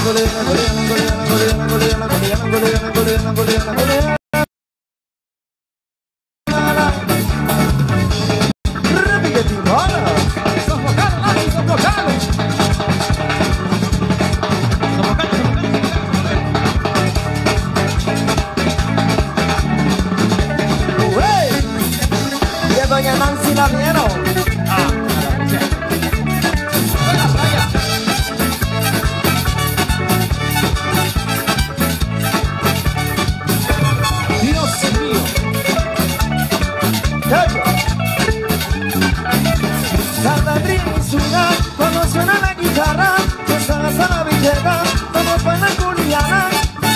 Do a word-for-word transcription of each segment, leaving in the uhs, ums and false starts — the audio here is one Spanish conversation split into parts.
Doña Nancy la vieron. Ah, la playa. Dios mío. Cada ritmo y ciudad, cuando suena la guitarra, están hasta la villera, vamos para la Juliana.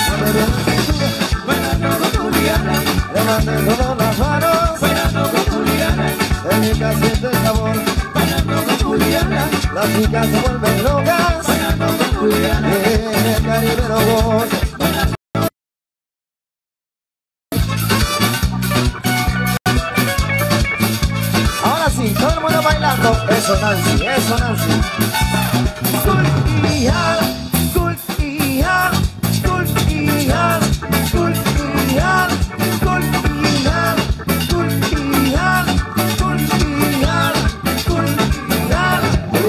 Bailando con Juliana, levantando todas las manos. Bailando con Juliana, el chica siente el sabor. Bailando con Juliana, las chicas se vuelven locas. Bailando con Juliana, en el Caribe no voy. Ahora sí, todo el mundo bailando. Eso Nancy, eso Nancy. Cultiar, cultiar, cultiar, cultiar, cultiar, cultiar, cultiar, cultiar.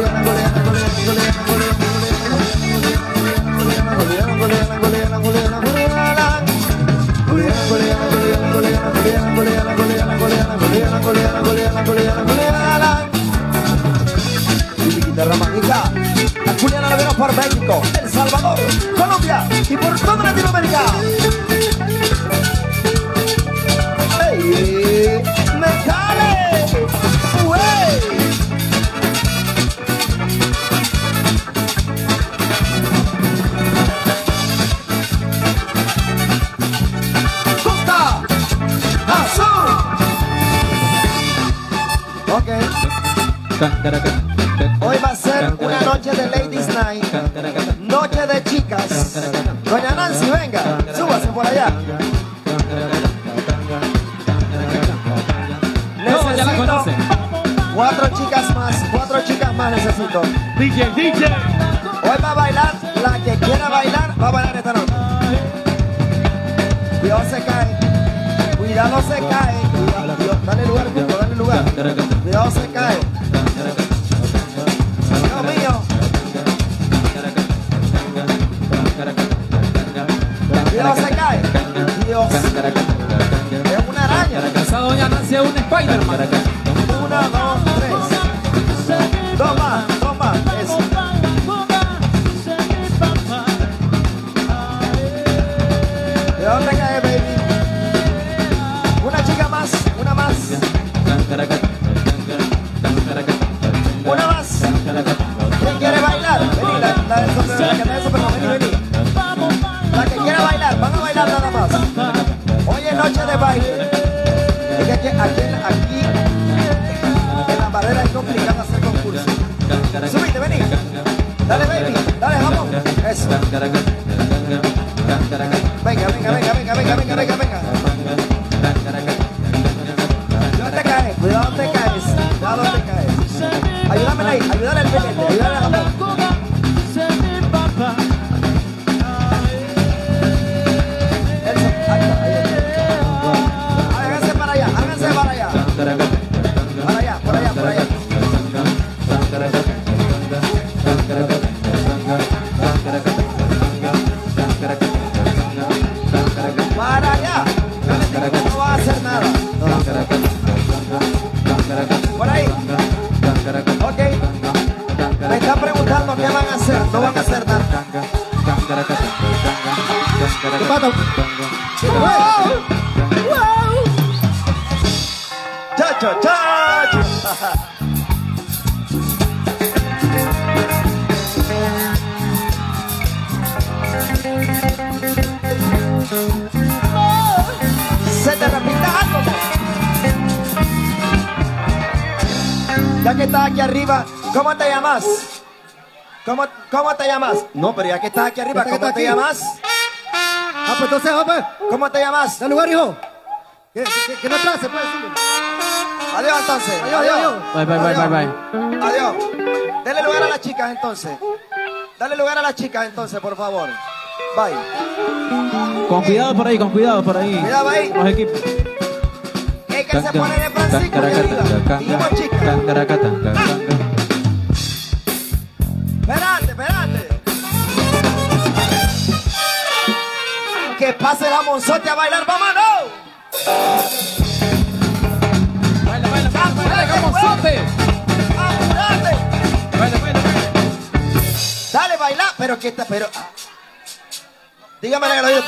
Guitarra mágica. La Juliana la vemos por México, El Salvador, Colombia y por toda Latinoamérica. ¡Ey! ¡Metale! ¡Wey! ¡Costa! ¡Azul! Ok. Hoy va a ser una noche de Ladies Night, noche de chicas. Doña Nancy, venga, súbase por allá. Necesito cuatro chicas más, cuatro chicas más necesito. D J, D J. Hoy va a bailar, la que quiera bailar, va a bailar esta noche. Cuidado se cae, cuidado se cae, cuidado, Dios, dale lugar, Cuco, dale lugar. Cuidado se cae. Dios mío. Cuidado se cae. Dios. Es una araña. Esa doña Nancy es un Spider-Man. Una, dos, tres. Dos más, dos más. Eso. ¿De dónde cae, baby? Una chica más, una más. Una más. ¿Quién quiere bailar? Vení, la, la, del sombrero, la que está de Superman, vení, vení. La que quiera bailar, van a bailar nada más. Hoy es noche de baile. Es que aquí, aquí, aquí en la barrera es complicado hacer concurso. Subite, vení. Dale, baby, dale, vamos. Eso. Venga, venga, venga, venga, venga, venga, venga, venga. Cuidado te caes, cuidado te caes, cuidado te caes. Ayúdame ahí, ayúdale al pendiente, ayúdale a la mano. Eso, ahí está, ahí está. Háganse para allá, háganse para allá. Para allá, por allá, por allá. Para allá. No va a hacer nada. Por ahí. Ok. Me están preguntando qué van a hacer. No van a hacer nada. ¿Qué pasa? ¡Wow! ¡Wow! ¡Chacho, chacho! Se te repita algo. Ya que estás aquí arriba, ¿cómo te llamas? ¿Cómo, cómo te llamas? No, pero ya que estás aquí arriba, ¿cómo te llamas? Ah, pues entonces, hombre, ¿Cómo te llamas? da lugar, hijo. Que, que, que no atrase, pues. Adiós, entonces. Adiós, adiós, adiós. Bye, bye, bye, bye, bye. Adiós. Denle lugar a las chicas, entonces. Dale lugar a las chicas entonces, por favor. Bye. Con cuidado por ahí, con cuidado por ahí. Cuidado ahí. Los equipos. Es que se pone de Francisco y arriba. Dijimos chicas. Espérate, espérate. Que pase la Monzote a bailar, vámonos. Baila, baila, baila, baila, como sote. Apúrate. Baila, baila, baila. Dale, baila, pero que está, pero. Dígame la oído.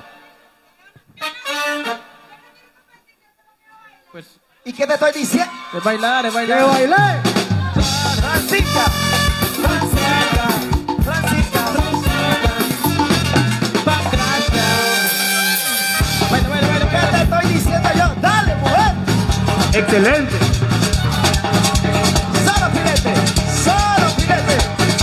Pues, ¿Y qué te estoy diciendo? es bailar, es ¡Que bailar. bailé! Francisca. Francisca. Francisca. Baila, baila, baila, ¿Qué baila. te estoy diciendo yo? Dale, mujer. Excelente. Solo filete. Solo filete.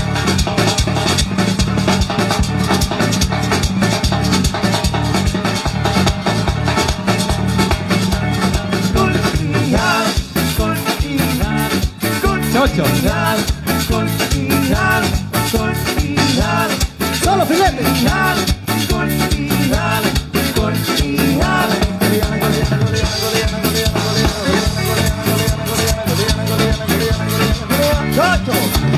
Chocho. ¡Solo filete! Chocho.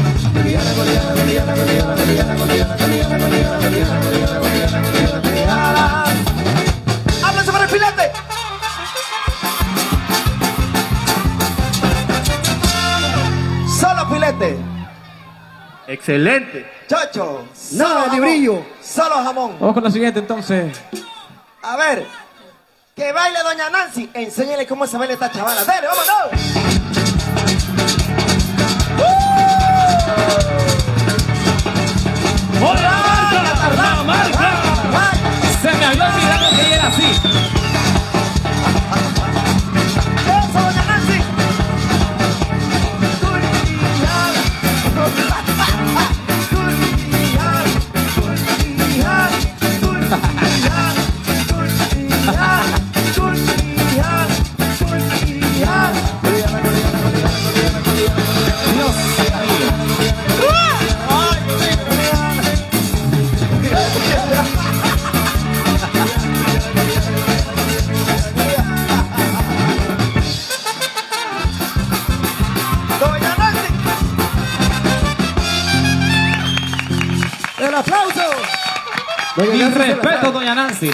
Háblense para el filete. Solo filete. Excelente. Chocho. Nada Solo de jamón. brillo. Solo jamón. Vamos con la siguiente entonces. A ver. Que baile doña Nancy. Enséñale cómo se baila esta chavala. Dale, vámonos. ¡Hola, marca! Se me había olvidado que ella era así. Eso, doña Nancy. Doña Nancy. ¡El aplauso! Doña Mi Nancy se la respeto, sabe. doña Nancy.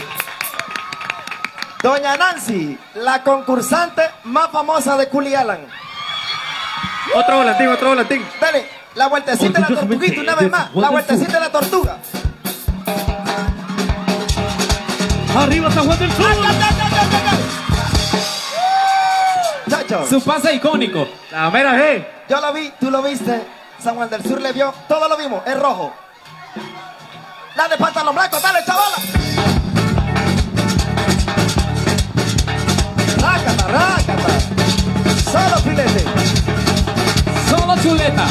Doña Nancy, la concursante más famosa de Coolie Alan. Otro volantín, otro volantín. Dale, la vueltecita de la tortuguita una vez más. La vueltecita de la tortuga. Arriba San Juan del Sur. Chacho, Su pase icónico. La mera G. yo lo vi, tú lo viste. San Juan del Sur le vio, todo lo vimos, es rojo. La de pantalón blanco, dale, chavala. Rácata, rácata. Solo filete. Solo chuleta.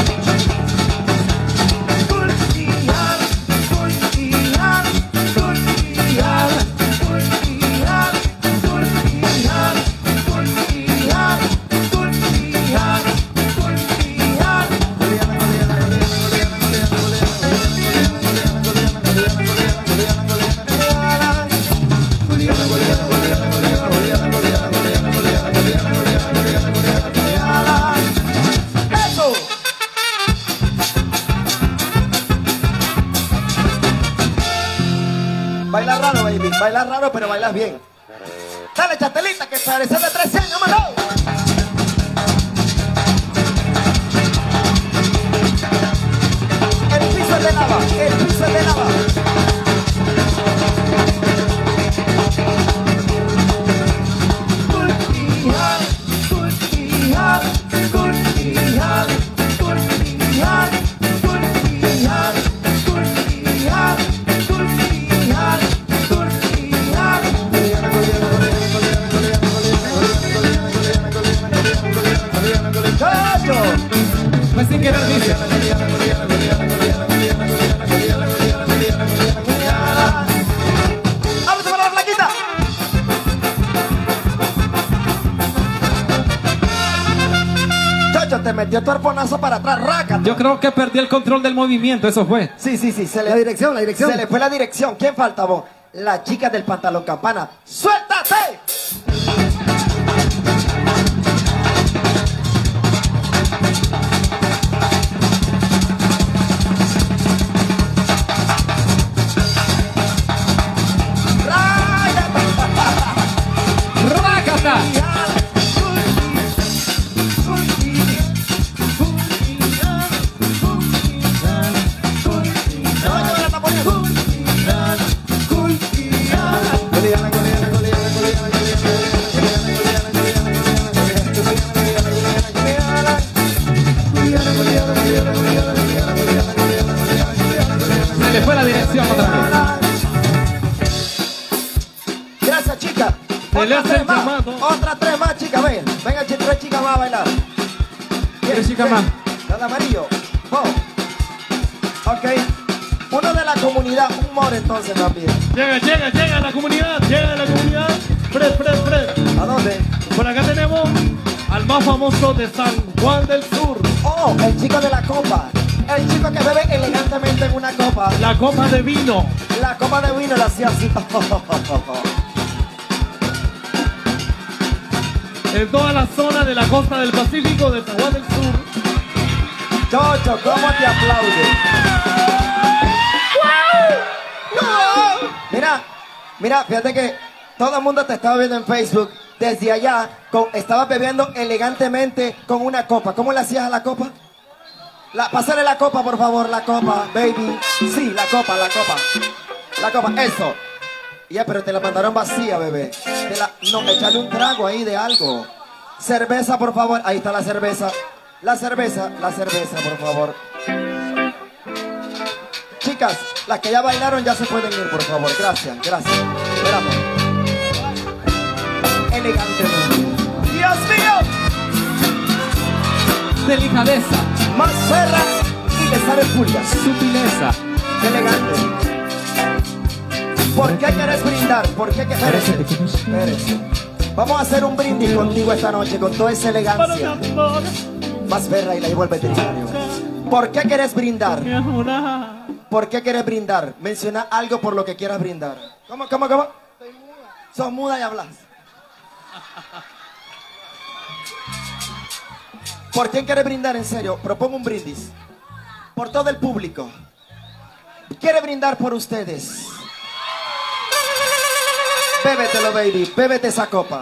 Eso. Bailar raro, baby. Bailar raro, pero bailas bien. Dale, chatelita, que pareces de trece años, mano. El piso es de lava, el piso es de lava. Pues sin querer dice. metió tu arponazo para atrás, rácata. Yo creo que perdí el control del movimiento, eso fue. Sí, sí, sí, se le, La dirección, la dirección. se le fue la dirección. ¿Quién falta, vos? La chica del pantalón campana. ¡Suéltate! ¡Rácata! Se le fue la dirección otra vez. Gracias, chica. Se le Otra hace tres más. llamado. Otra tres más, chica. Venga, venga, chi- tres chicas más a bailar. Tres chicas bien. más. La de amarillo. Oh. Ok. Uno de la comunidad, un more entonces también. Llega, llega, llega la comunidad, llega la comunidad. Fred, Fred, Fred. ¿A dónde? Por acá tenemos al más famoso de San Juan del Sur. Oh, el chico de la copa. El chico que bebe elegantemente en una copa. La copa de vino. La copa de vino la hacía así. En toda la zona de la costa del Pacífico de San Juan del Sur. Chocho, ¿cómo te aplaude? Mira, mira, fíjate que todo el mundo te estaba viendo en Facebook. Desde allá, con, estabas bebiendo elegantemente con una copa. ¿Cómo le hacías a la copa? La, pásale la copa, por favor, la copa, baby. Sí, la copa, la copa. La copa, eso. Ya, pero te la mandaron vacía, bebé. Te la, no, echale un trago ahí de algo. Cerveza, por favor. Ahí está la cerveza. La cerveza, la cerveza, por favor. Chicas, las que ya bailaron ya se pueden ir, por favor. Gracias, gracias. Esperamos. Elegantemente. ¡Dios mío! Delicadeza, Más perra y le sale furia. sutileza. Elegante. ¿Por qué quieres brindar? ¿Por qué que Espérese, espérese. Vamos a hacer un brindis contigo esta noche con toda esa elegancia. Más perra y la llevo al veterinario. ¿Por qué quieres brindar? ¿Por qué quieres brindar? Menciona algo por lo que quieras brindar. ¿Cómo, cómo, cómo? Estoy muda. Sos muda y hablas. ¿Por quién quieres brindar en serio? Propongo un brindis. Por todo el público. Quiere brindar por ustedes. Bébetelo, baby. Bébete esa copa.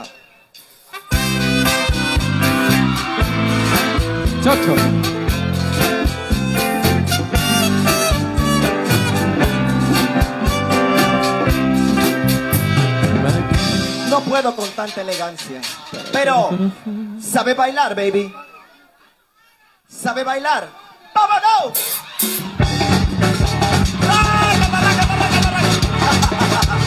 Chocho. No puedo con tanta elegancia. Pero, ¿sabe bailar, baby? ¿Sabe bailar? ¡Vámonos! ¡Rácata, rácata, rácata, rácata!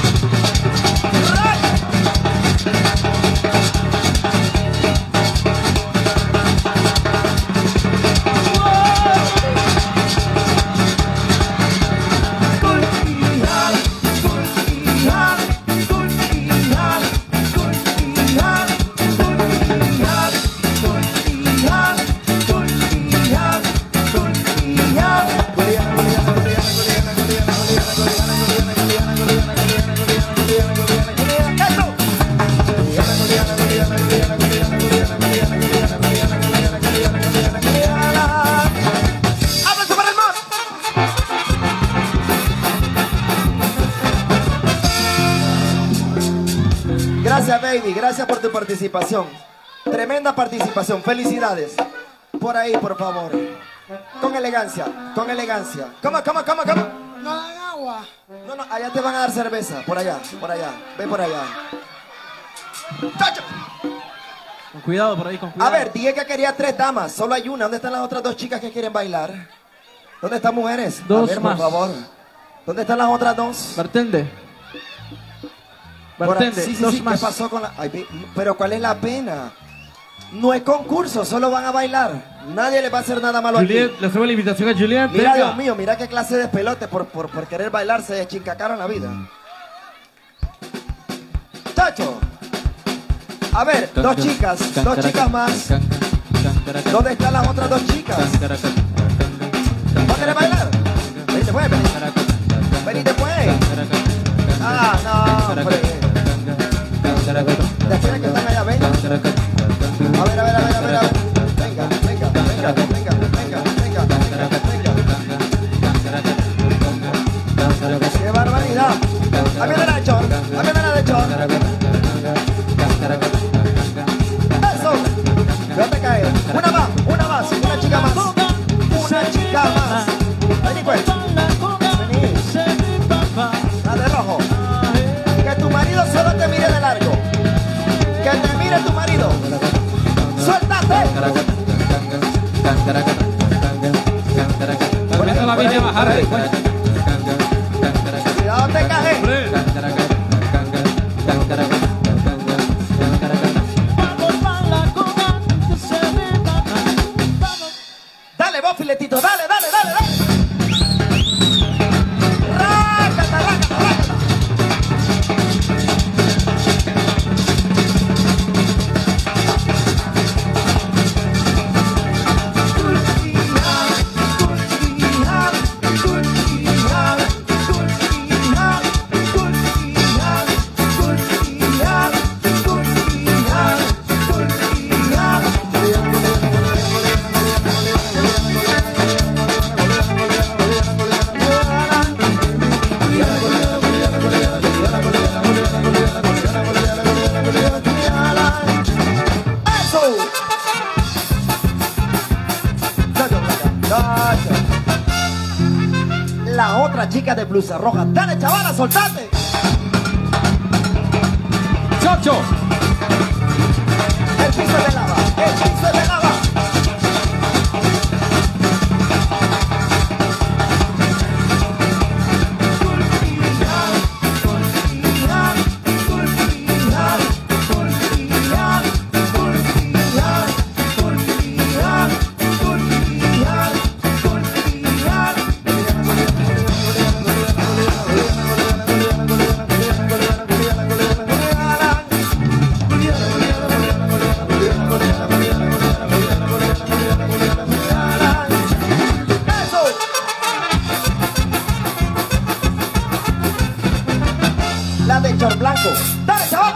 Gracias, baby. Gracias por tu participación. Tremenda participación. Felicidades. Por ahí, por favor. Con elegancia, con elegancia. ¿Cómo, cómo, cómo, cómo? No dan agua. No, no, allá te van a dar cerveza. Por allá, por allá. Ve por allá. ¡Chacho! Con cuidado por ahí, con A cuidado. ver, dije que quería tres damas. Solo hay una. ¿Dónde están las otras dos chicas que quieren bailar? ¿Dónde están mujeres? Dos a ver, más. por favor. ¿Dónde están las otras dos? Bartende. Por ahí- Bartende, sí, sí, dos sí, ¿qué más. pasó con la...? Ay, vi- pero ¿cuál es la pena? No es concurso, solo van a bailar. Nadie le va a hacer nada malo Juliet, aquí. le hacemos la invitación a Juliet. Mira, venga. Dios mío, mira qué clase de pelote por, por, por querer bailar se chincacaron la vida. Chacho. A ver, dos chicas, dos chicas más. ¿Dónde están las otras dos chicas? ¿No quieres bailar? Venite pues, venite. Venite pues. Ah, no, hombre. Después que están allá, venga. A ver, a ver, a ver, a ver, a ver. Venga, venga, venga, venga, venga, venga, venga. ¡Qué barbaridad! ¡A mi derecho! ¡A mi derecho! ¡Eso! Déjate caer. Una más, una más, una chica más. Una chica más. Vení pues. Vení. La de rojo. Que tu marido solo te mire de largo. Que te mire tu marido. ¡Suéltate! Poniendo la vine a bajar después. Cuidado, te caje. Dale, vos, filetito, dale, dale, dale, dale. Rácata, rácata, rácata. La otra chica de blusa roja. Dale, chavala, soltate. Chocho. El piso es de lava. El piso es de lava. La de short blanco. Dale, chaval.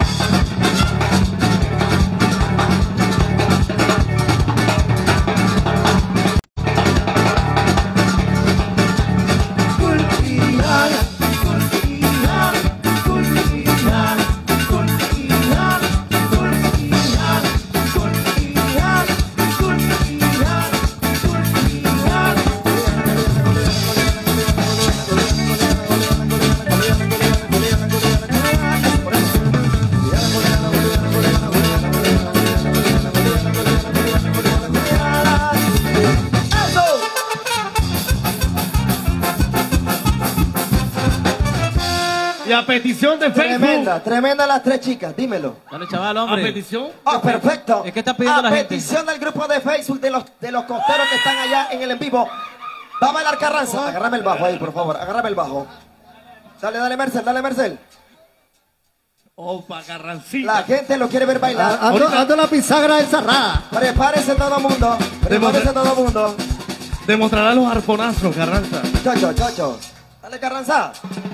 Y a petición de Facebook. Tremenda, tremenda las tres chicas, dímelo. Dale, chaval, A hombre. petición. Oh, perfecto. ¿Qué está pidiendo a la gente? petición del grupo de Facebook de los, de los costeros que están allá en el en vivo. Va a bailar Carranza. Agárrame el bajo ahí, por favor. Agárrame el bajo. Dale, dale, Mercel, dale, Mercel. Opa, Carrancita. La gente lo quiere ver bailar. Ando, ando la bisagra encerrada. Prepárese todo el mundo. Prepárese Demostra- todo el mundo. Demostrará los arponazos, Carranza. Chocho, chocho. Dale, Carranza.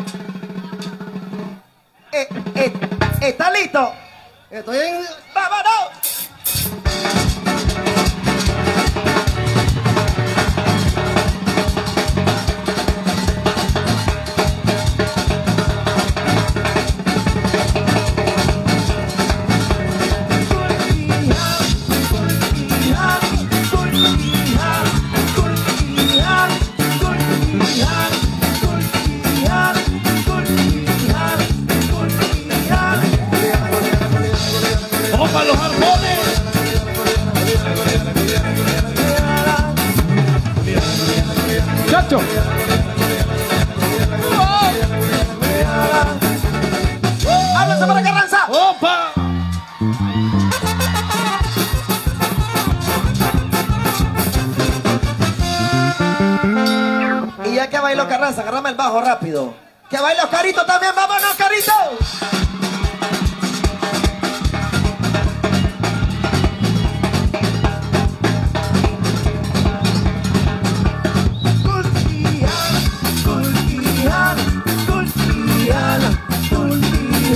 Eh, eh, ¿Está listo? Estoy en... ¡Vámonos! ¡Opa, los arpones! Chacho. ¡Háblase para Carranza! ¡Opa! Y ya que bailó Carranza, agarrame el bajo rápido. ¡Que bailó Carito también! ¡Vámonos, Carito!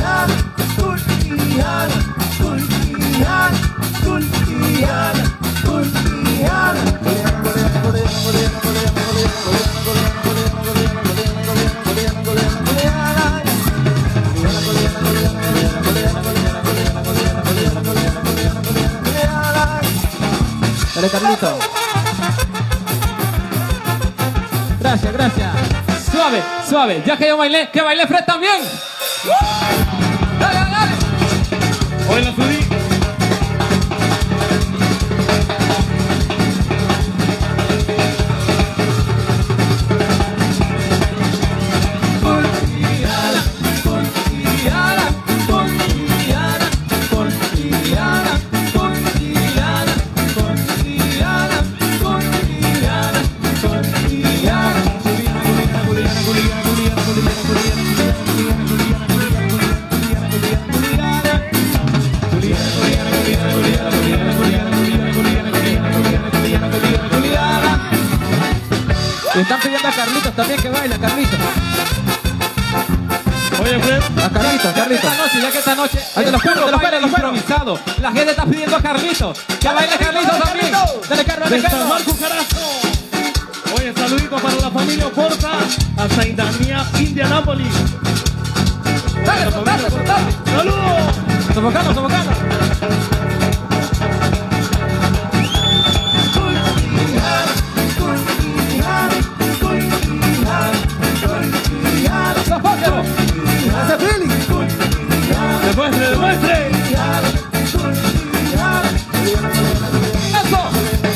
Dale, Carlito. Gracias, gracias. Suave, suave. Ya que yo bailé, que bailé Fred también. Dale, dale, dale. Hoy la subí. Le están pidiendo a Carlitos también que baila, Carlitos. Oye, Fred. A Carlitos, Carlitos. Esta noche, ya que esta noche. Ahí te los cuero, te los cuero, improvisado. La gente está pidiendo a Carlitos. Que baile Carlitos también. Dale, Carlos, dale, De San Carlos. Marcos, carajo. Oye, saluditos para la familia Porta. A Saint Damián, Indianápolis. Dale, soltale, soltale. ¡Saludos! Sofocando, sofocando. Sofóquelo. ¡Hace feeling! ¡Demuestre, demuestre! Eso.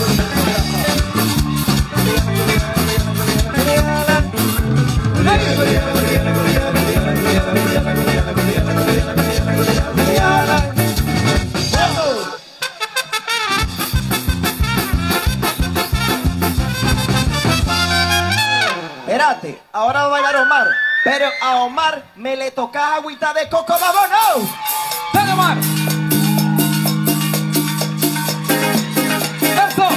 Espérate, ahora va a bailar Omar. Pero a Omar me le toca agüita de coco, vámonos. Dale, Omar. Eso.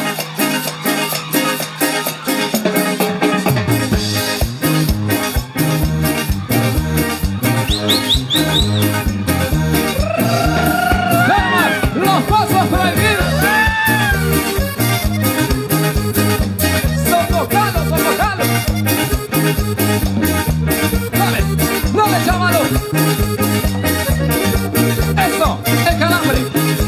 Dale, Omar. Los pasos prohibidos. Sofocalo, sofocalo. Dale, dale, chavalo. Eso, el calambre.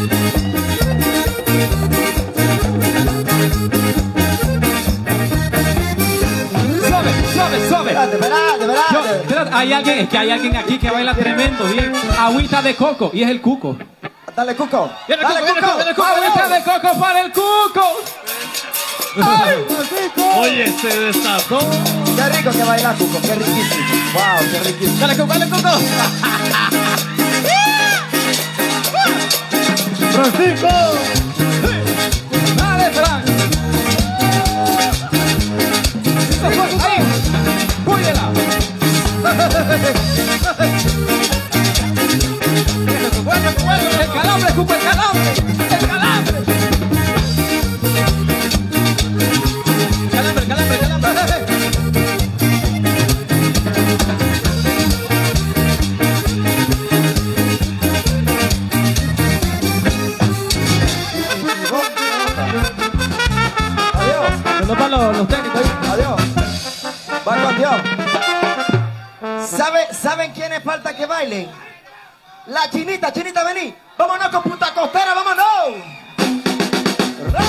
Suave, suave, suave. Espérate, espérate, Yo, espérate. espérate, hay alguien, es que hay alguien aquí que baila tremendo, bien. Agüita de coco, y es el cuco. Dale, Cuco. Viene Dale, el cuco, viene el cuco, Vámonos. agüita de coco para el cuco. Ay. Oye, se desató. Qué rico que baila Cuco, qué riquísimo. Wow, qué riquísimo. Dale, cuco, dale, cuco. ¡Francisco! Dale, Fran. Ahí, púyela. Bueno, bueno, el calambre, cuco, el calambre. El calambre. Calambre, calambre, calambre. Adiós, No para los, los técnicos ahí. adiós. Va con Dios. ¿Sabe, ¿Saben quiénes falta que bailen? La chinita, chinita, vení. Vámonos con Punta Costera, vámonos. ¡Ra!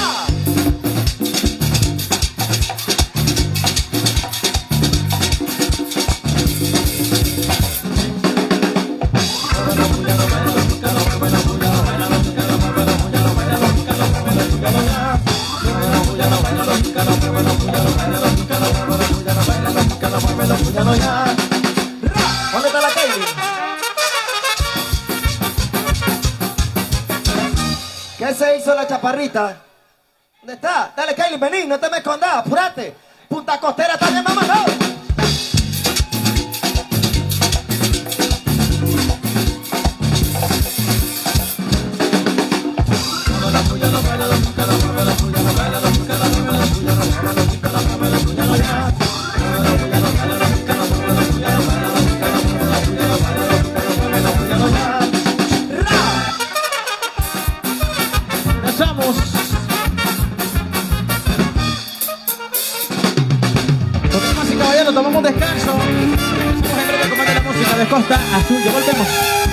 ¿Dónde está la Kylie? ¿Qué se hizo la chaparrita? ¿Dónde está? Dale, Kylie, vení, no te me escondas, apúrate. Punta Costera también, vámonos. regresamos. Damas y caballeros, tomamos descanso. Somos el breve comando de la música de Costa Azul. Ya volvemos.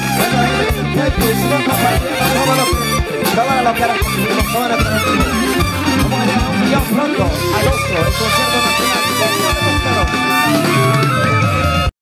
Todas las caras conseguimos, todas las caras conseguimos. Vamos a llegar a un millón pronto, agosto, el concierto nacional.